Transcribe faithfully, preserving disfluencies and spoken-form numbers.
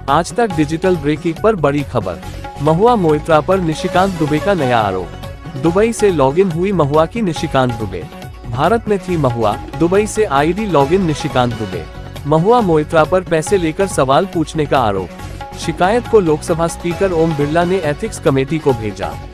आज तक digital breaking पर बड़ी खबर। महुआ मोइत्रा पर निशिकांत दुबे का नया आरोप। दुबई से लॉगिन हुई महुआ की निशिकांत दुबे। भारत में थी महुआ, दुबई से आईडी लॉगिन निशिकांत दुबे। महुआ मोइत्रा पर पैसे लेकर सवाल पूछने का आरोप। शिकायत को लोकसभा स्पीकर ओम बिरला ने एथिक्स कमेटी को भेजा।